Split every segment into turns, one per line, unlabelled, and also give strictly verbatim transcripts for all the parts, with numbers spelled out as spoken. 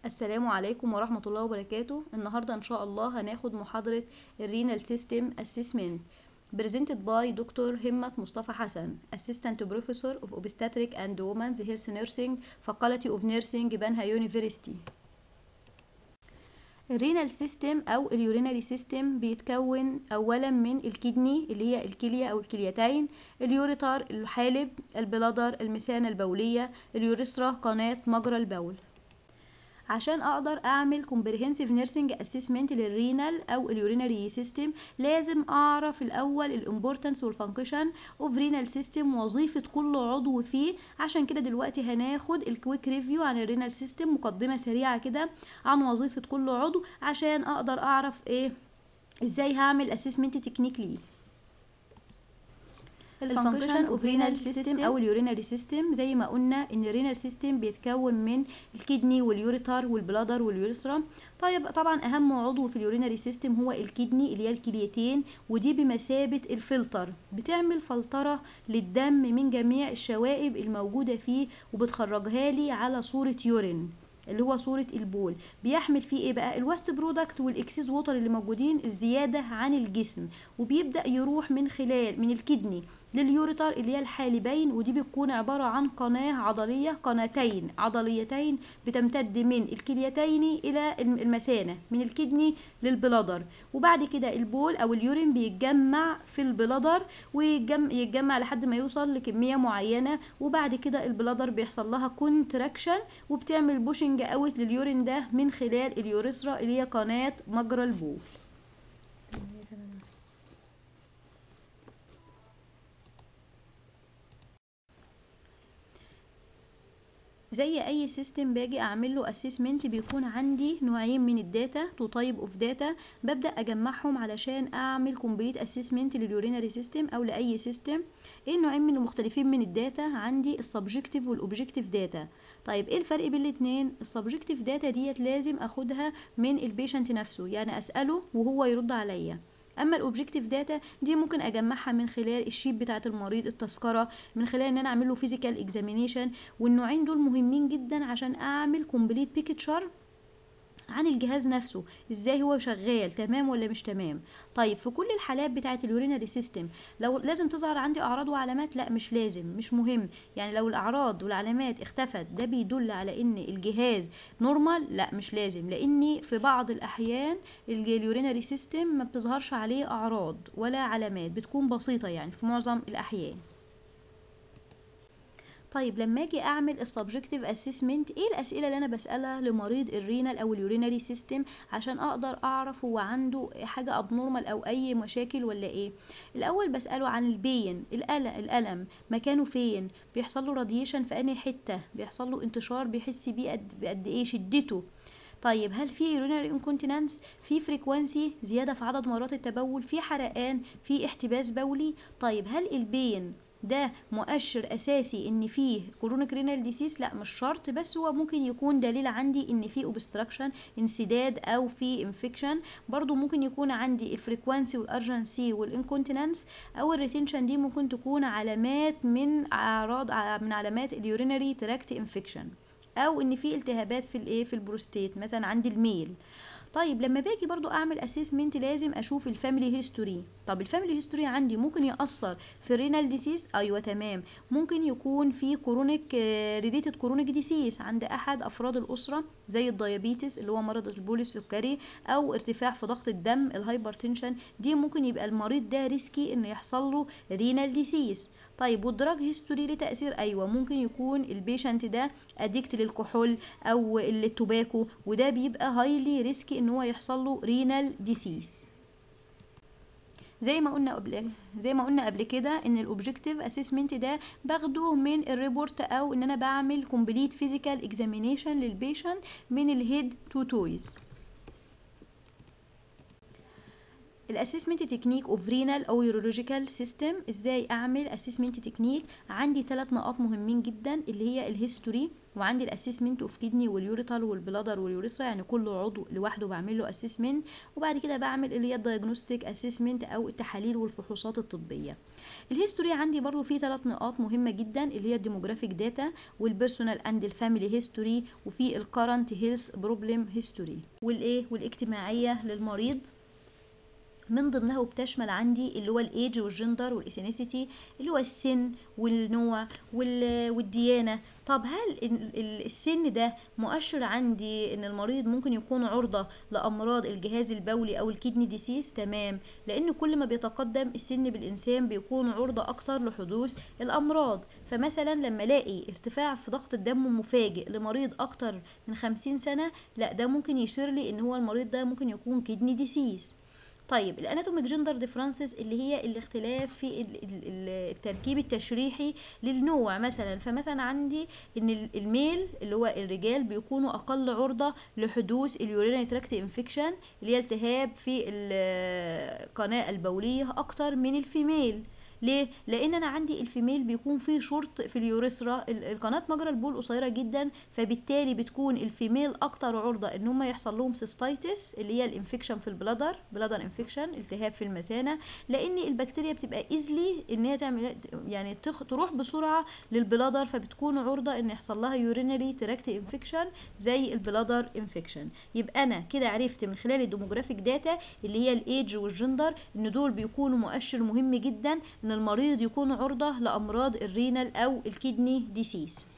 السلام عليكم ورحمة الله وبركاته. النهاردة إن شاء الله هناخد محاضرة الرينال سيستم اسسمنت presented by دكتور همت مصطفى حسن Assistant Professor of Obstetric and Women's Health Nursing Faculty of Nursing بنها University. الرينال سيستم أو اليورينري سيستم بيتكون أولا من الكدني اللي هي الكلية أو الكليتين، اليوريتر الحالب، البلادر المثانة البولية، اليوريثرا قناة مجرى البول. عشان اقدر اعمل comprehensive nursing assessment للرينال او اليورينري سيستم لازم اعرف الاول الامبورتنس والفانكشن اوف رينال سيستم، وظيفه كل عضو فيه. عشان كده دلوقتي هناخد الكويك ريفيو عن الرينال سيستم، مقدمه سريعه كده عن وظيفه كل عضو عشان اقدر اعرف ايه ازاي هعمل اسسمنت تكنيك ليه. الفانكشن اوف رينال سيستم او اليورينري سيستم، زي ما قلنا ان الرينال سيستم بيتكون من الكدني واليوريتر والبلادر واليوريثرا. طيب طبعا اهم عضو في اليورينري سيستم هو الكدني اللي هي الكليتين، ودي بمثابه الفلتر، بتعمل فلتره للدم من جميع الشوائب الموجوده فيه وبتخرجها لي على صوره يورين اللي هو صورة البول. بيحمل فيه ايه بقى؟ الوست برودكت والاكسيز ووتر اللي موجودين الزيادة عن الجسم، وبيبدأ يروح من خلال من الكدني لليوريتر اللي هي الحالبين، ودي بتكون عبارة عن قناة عضلية، قناتين عضليتين بتمتد من الكليتين إلى المثانة، من الكدني للبلادر. وبعد كده البول أو اليورين بيتجمع في البلادر ويتجمع لحد ما يوصل لكمية معينة، وبعد كده البلادر بيحصل لها كونتراكشن وبتعمل بوشنج اوت لليورين ده من خلال اليوريثرا اللي هي قناة مجرى البول. زي اي سيستم باجي اعمل له اسسمنت بيكون عندي نوعين من الداتا، تو تايب اوف داتا، ببدا اجمعهم علشان اعمل كومبليت اسسمنت لليورينري سيستم او لاي سيستم. ايه النوعين من المختلفين من الداتا؟ عندي السبجكتيف والاوبجكتيف داتا. طيب ايه الفرق بين الاثنين؟ السبجكتيف داتا ديت لازم اخدها من البيشنت نفسه، يعني اساله وهو يرد عليا. اما الاوبجكتيف داتا دي ممكن اجمعها من خلال الشيت بتاعه المريض، التذكره، من خلال ان انا اعمل له فيزيكال اكزامينيشن. والنوعين دول مهمين جدا عشان اعمل كومبليت بيكتشر عن الجهاز نفسه، ازاي هو شغال، تمام ولا مش تمام. طيب في كل الحالات بتاعه اليورينري سيستم لو لازم تظهر عندي اعراض وعلامات؟ لا مش لازم، مش مهم. يعني لو الاعراض والعلامات اختفت ده بيدل على ان الجهاز نورمال؟ لا مش لازم، لاني في بعض الاحيان اليورينري سيستم ما بتظهرش عليه اعراض ولا علامات، بتكون بسيطه يعني في معظم الاحيان. طيب لما اجي اعمل السبجكتيف اسسمنت، ايه الاسئله اللي انا بسالها لمريض الرينال او اليورينري سيستم عشان اقدر اعرف هو عنده حاجه ابنورمال او اي مشاكل ولا ايه؟ الاول بساله عن البين، الالم الالم مكانه فين، بيحصل له راديشن في انهي حته، بيحصل له انتشار بيحس بيه قد بقد ايه شدته. طيب هل في يورينري انكونتيننس، في فريكوانسي زياده في عدد مرات التبول، في حرقان، في احتباس بولي؟ طيب هل البين ده مؤشر اساسي ان فيه كرونيك رينال ديسيس؟ لا مش شرط، بس هو ممكن يكون دليل عندي ان فيه اوبستراكشن، انسداد، او في انفكشن. برضو ممكن يكون عندي الفريكوانسي والارجنسي والانكونتيننس او الريتنشن، دي ممكن تكون علامات من اعراض من علامات اليورينري تراكت انفكشن، او ان في التهابات في الايه في البروستيت مثلا عند الميل. طيب لما باجي برضو اعمل اسسمنت لازم اشوف الفاميلي هيستوري. طب الفاميلي هيستوري عندي ممكن ياثر في الرينال ديسيس؟ ايوه تمام، ممكن يكون في كرونيك ريليتد كرونيك ديسيس عند احد افراد الاسره، زي الديابيتس اللي هو مرض البول السكري، او ارتفاع في ضغط الدم الهايبرتنشن، دي ممكن يبقى المريض ده ريسكي ان يحصل له رينال ديسيس. طيب والدراج هيستوري ليه تأثير؟ ايوه ممكن يكون البيشنت ده اديكت للكحول او التوباكو، وده بيبقى هايلي ريسكي ان هو يحصل له رينال ديسيس. زي ما قلنا قبل زي ما قلنا قبل كده ان الاوبجكتيف اسسمنت ده باخده من الريبورت، او ان انا بعمل كومبليت فيزيكال اكزامينيشن للبيشنت من الهيد تو تويز. الاسسمنت تكنيك اوف رينال او يورولوجيكال سيستم، ازاي اعمل اسسمنت تكنيك؟ عندي ثلاث نقاط مهمين جدا اللي هي الهيستوري وعندي الاسسمنت اوف كيدني واليوريتال والبلادر واليوريثرا، يعني كل عضو لوحده بعمل له اسسمنت. وبعد كده بعمل اللي هي الدايجنوستيك اسسمنت او التحاليل والفحوصات الطبيه. الهيستوري عندي برضو فيه ثلاث نقاط مهمه جدا، اللي هي الديموغرافيك داتا والبيرسونال اند الفاميلي هيستوري، وفي الكرنت هيلث بروبلم هيستوري والايه والاجتماعيه للمريض. من ضمنها وبتشمل عندي اللي هو الايدج والجندر والاثنيسيتي، اللي هو السن والنوع والديانه. طب هل السن ده مؤشر عندي ان المريض ممكن يكون عرضه لامراض الجهاز البولي او الكدني ديسيز؟ تمام، لان كل ما بيتقدم السن بالانسان بيكون عرضه اكتر لحدوث الامراض. فمثلا لما الاقي ارتفاع في ضغط الدم مفاجئ لمريض اكتر من خمسين سنه، لا ده ممكن يشير لي ان هو المريض ده ممكن يكون كدني ديسيز. طيب الاناتوميك جندر ديفرنسز اللي هي الاختلاف في التركيب التشريحي للنوع. مثلا فمثلا عندي ان الميل اللي هو الرجال بيكونوا اقل عرضه لحدوث اليورينري تراكت انفكشن، اللي هي التهاب في القناه البوليه، اكتر من الفيميل. ليه؟ لان انا عندي الفيميل بيكون فيه شرط في اليوريثرا، القناه مجرى البول قصيره جدا، فبالتالي بتكون الفيميل اكتر عرضه ان هم يحصل لهم سيستايتس، اللي هي الانفكشن في البلادر، بلادر انفكشن، التهاب في المثانه، لان البكتيريا بتبقى ايزلي ان هي تعمل يعني تخ... تروح بسرعه للبلادر، فبتكون عرضه ان يحصل لها يورينري تراكت انفكشن زي البلادر انفكشن. يبقى انا كده عرفت من خلال الديموغرافيك داتا اللي هي الايدج والجندر ان دول بيكونوا مؤشر مهم جدا ان المريض يكون عرضة لأمراض الرينال أو الكدني ديسيز.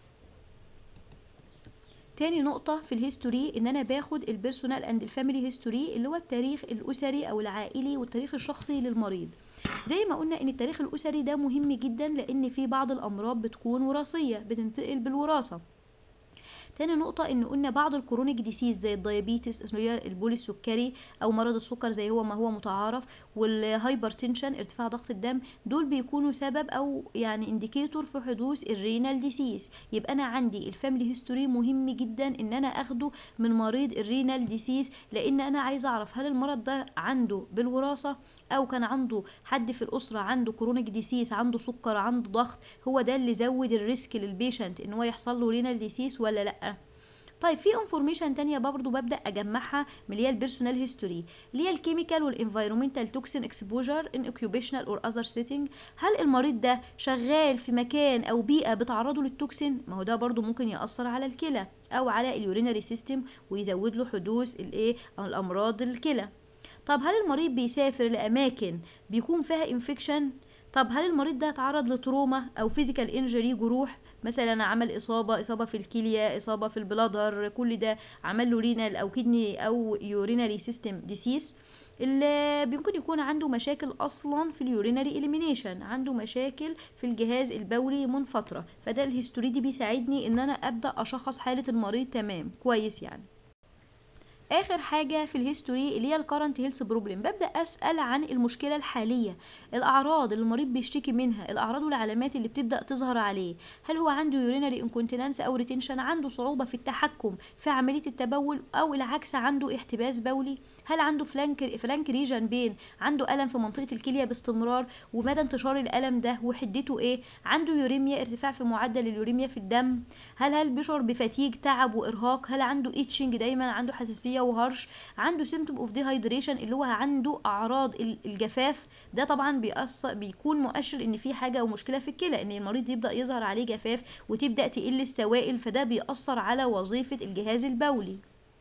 تاني نقطة في الهيستوري ان انا باخد البيرسونال اند الفاميلي هيستوري، اللي هو التاريخ الاسري او العائلي والتاريخ الشخصي للمريض. زي ما قلنا ان التاريخ الاسري ده مهم جدا، لان في بعض الامراض بتكون وراثية بتنتقل بالوراثة. تاني نقطة ان قلنا بعض الكرونيك ديسيز زي الديابيتس اللي هي البولي السكري او مرض السكر زي هو ما هو متعارف، والهايبرتنشن ارتفاع ضغط الدم، دول بيكونوا سبب او يعني انديكيتور في حدوث الرينال ديسيز. يبقى انا عندي الفاميلي هيستوري مهم جدا ان انا اخده من مريض الرينال ديسيز، لان انا عايزه اعرف هل المرض ده عنده بالوراثة او كان عنده حد في الاسره عنده كرونيك ديسيز، عنده سكر، عنده ضغط، هو ده اللي زود الريسك للبيشنت ان هو يحصل له رينال ديسيز ولا لا. طيب في انفورميشن تانية برضو ببدا اجمعها من اللي هي البيرسونال هيستوري، اللي هي الكيميكال والانفايرمنتال توكسين اكسبوجر ان اوكيوبيشنال اور اذر سيتنج. هل المريض ده شغال في مكان او بيئه بتعرضه للتوكسين؟ ما هو ده برضو ممكن ياثر على الكلى او على اليورينري سيستم ويزود له حدوث الايه او الامراض الكلى. طب هل المريض بيسافر لأماكن بيكون فيها انفكشن؟ طب هل المريض ده اتعرض لتروما أو فيزيكال انجري، جروح مثلا، عمل إصابة إصابة في الكلية، إصابة في البلادر، كل ده عمل له رينال أو كدني أو يورينري سيستم ديسيس؟ اللي ممكن يكون عنده مشاكل اصلا في اليورينري اليمينيشن، عنده مشاكل في الجهاز البولي من فتره، فده الهيستوري دي بيساعدني ان انا ابدا اشخص حاله المريض تمام كويس يعني. اخر حاجه في الهيستوري اللي هي الكرنت هيلث بروبلم، ببدا اسال عن المشكله الحاليه، الاعراض اللي المريض بيشتكي منها، الاعراض والعلامات اللي بتبدا تظهر عليه. هل هو عنده يورينري انكونتيننس او ريتنشن، عنده صعوبه في التحكم في عمليه التبول، او العكس عنده احتباس بولي؟ هل عنده فلانك فلانك ريجن بين، عنده الم في منطقه الكليه باستمرار، ومدى انتشار الالم ده وحدته ايه؟ عنده يوريميا، ارتفاع في معدل اليوريميا في الدم؟ هل هل بيشعر بفتيج، تعب وارهاق؟ هل عنده ايتشنج دايما، عنده حساسيه وهرش؟ عنده سيمتوم اوف ديهايدريشن اللي هو عنده اعراض الجفاف؟ ده طبعا بيأثر بيكون مؤشر ان في حاجه او مشكله في الكلى، ان المريض يبدا يظهر عليه جفاف وتبدا تقل السوائل، فده بيأثر على وظيفه الجهاز البولي.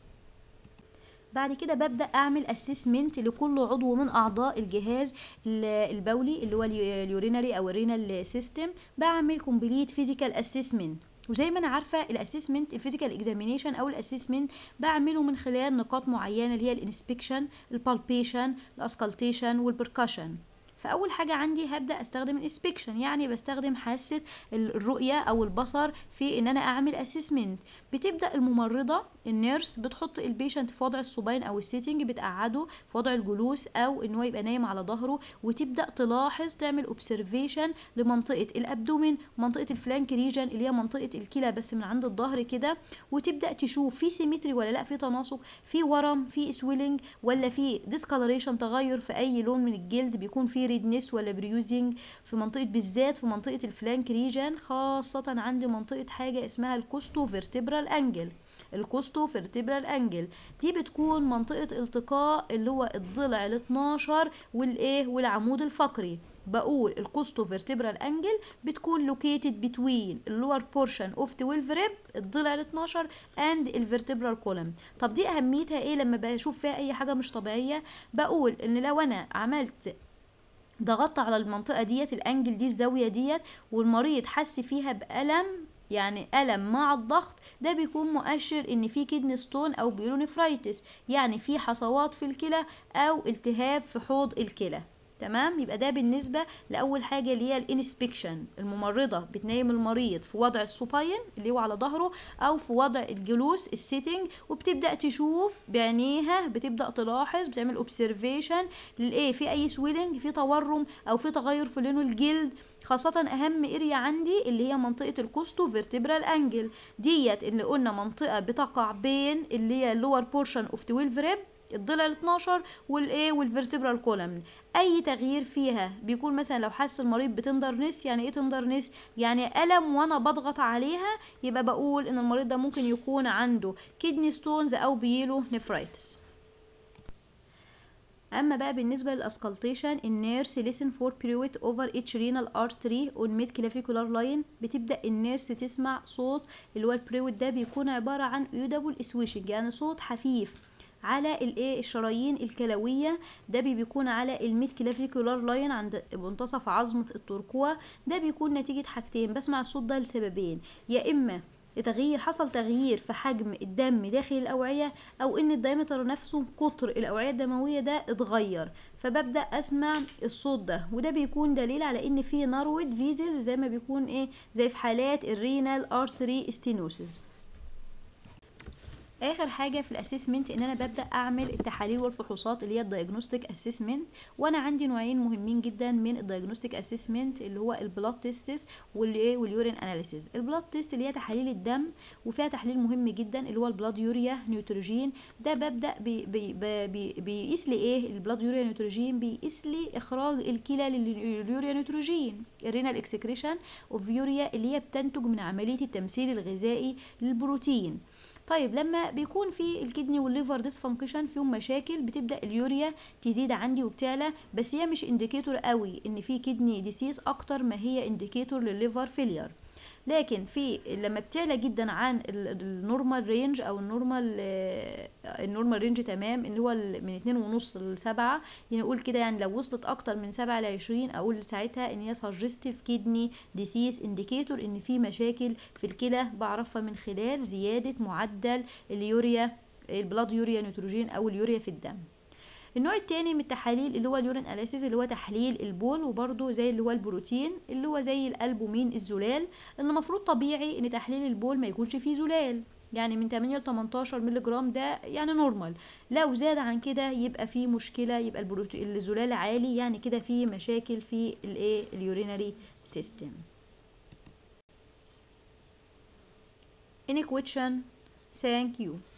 بعد كده ببدأ أعمل اسسمنت لكل عضو من أعضاء الجهاز البولي اللي هو اليورينري أو الرينال سيستم، بعمل كومبليت فيزيكال اسسمنت. وزي ما انا عارفه الاسسمنت الفيزيكال اكزامينيشن او الاسسمنت بعمله من خلال نقاط معينه اللي هي الانسبكشن، البالبيشن، الاسكالتيشن والبركشن. فاول حاجه عندي هبدا استخدم الانسبكشن، يعني بستخدم حاسه الرؤيه او البصر في ان انا اعمل اسسمنت. بتبدا الممرضه النيرس بتحط البيشنت في وضع الصباين او السيتنج، بتقعده في وضع الجلوس او ان هو يبقى نايم على ظهره، وتبدا تلاحظ تعمل اوبسرفيشن لمنطقه الابدومين، منطقه الفلانك ريجن اللي هي منطقه الكلى بس من عند الظهر كده، وتبدا تشوف في سيمتري ولا لا، في تناسق، في ورم، في سويلنج، ولا في ديسكالريشن، تغير في اي لون من الجلد، بيكون في ريدنس ولا بريوزنج في منطقه، بالذات في منطقه الفلانك ريجن، خاصه عندي منطقه حاجه اسمها الكوستو فيرتبرال انجل. الكوستو فيرتبرال انجل دي بتكون منطقه التقاء اللي هو الضلع ال اتناشر والايه والعمود الفقري. بقول الكوستو فيرتبرال انجل بتكون لوكيتد بتوين اللور بورشن اوف تويلف ريب، الضلع ال اتناشر، اند الفيرتبرال كولم. طب دي اهميتها ايه لما بشوف فيها اي حاجه مش طبيعيه؟ بقول ان لو انا عملت ضغطت على المنطقه ديت الانجل دي الزاويه ديت والمريض حس فيها بالم، يعني ألم مع الضغط، ده بيكون مؤشر ان في كدني ستون او بيلونيفرايتس، يعني في حصوات في الكلى او التهاب في حوض الكلى. تمام، يبقى ده بالنسبه لاول حاجه اللي هي الانسبكشن. الممرضه بتنيم المريض في وضع السوباين اللي هو على ظهره او في وضع الجلوس السيتنج، وبتبدا تشوف بعينيها، بتبدا تلاحظ، بتعمل اوبسرفيشن للايه، في اي سويلنج، في تورم او في تغير في لون الجلد. خاصة اهم اريا عندي اللي هي منطقة الكوستو فيرتبرال انجل ديت، اللي قلنا منطقة بتقع بين اللي هي اللور بورشن اوف تويلف ريب، الضلع ال اتناشر والايه والفيرتبرال كولم. اي تغيير فيها بيكون مثلا لو حس المريض بتندرنس، يعني ايه تندرنس؟ يعني الم وانا بضغط عليها، يبقى بقول ان المريض ده ممكن يكون عنده كيدني ستونز او بيلو نفرايتس. اما بقى بالنسبه للاسكالتيشن، النيرس listen for pirouette over each renal artery on mid clavicular line. بتبدا النيرس تسمع صوت اللي هو البريوت، ده بيكون عباره عن اودابل اسويشنج، يعني صوت حفيف على الايه الشرايين الكلويه. ده بيكون على الميد كلافيكولار لاين عند منتصف عظمه الترقوه. ده بيكون نتيجه حاجتين، بسمع الصوت ده لسببين: يا اما تغيير حصل تغيير في حجم الدم داخل الاوعيه، او ان الدايمتر نفسه قطر الاوعيه الدمويه ده اتغير، فببدا اسمع الصوت ده. وده بيكون دليل على ان في نارويد فيزلز، زي ما بيكون ايه زي في حالات الرينال ارتري ستينوسيس. اخر حاجه في الاسسمنت ان انا ببدا اعمل التحاليل والفحوصات اللي هي الدايجنوستيك اسسمنت. وانا عندي نوعين مهمين جدا من الدايجنوستيك اسسمنت، اللي هو البلاد تيستس والايه واليورين اناليسيز. البلاد تيست اللي هي تحاليل الدم، وفيها تحليل مهم جدا اللي هو البلاد يوريا نيوتروجين. ده ببدا بي بي بي بيقيس لي ايه البلاد يوريا نيوتروجين؟ بيقيس لي اخراج الكلى لليوريا نيوتروجين، الرينال اكسكريشن اوف يوريا، اللي هي بتنتج من عمليه التمثيل الغذائي للبروتين. طيب لما بيكون في الكدني والليفر ديسفانكشن فيهم مشاكل، بتبدا اليوريا تزيد عندي وبتعلى، بس هي مش انديكيتور قوي ان في كدني ديسيس، اكتر ما هي انديكيتور للليفر فيلير. لكن في لما بتعلى جدا عن النورمال رينج او النورمال النورمال رينج تمام، اللي هو من اتنين ونص لسبعة، يعني نقول كده، يعني لو وصلت اكتر من سبعة لعشرين اقول ساعتها ان هي سجستيف كيدني ديسيس، انديكيتور ان في مشاكل في الكلى، بعرفها من خلال زيادة معدل اليوريا البلاد يوريا نيتروجين او اليوريا في الدم. النوع التاني من التحاليل اللي هو اليورين اناليسيز، اللي هو تحليل البول، وبرده زي اللي هو البروتين اللي هو زي الالبومين الزلال، ان المفروض طبيعي ان تحليل البول ما يكونش فيه زلال، يعني من تمانية ل تمنتاشر مللي جرام ده يعني نورمال. لو زاد عن كده يبقى فيه مشكله، يبقى البروتين الزلال عالي، يعني كده فيه مشاكل في الايه اليورينري سيستم. Any question? Thank you.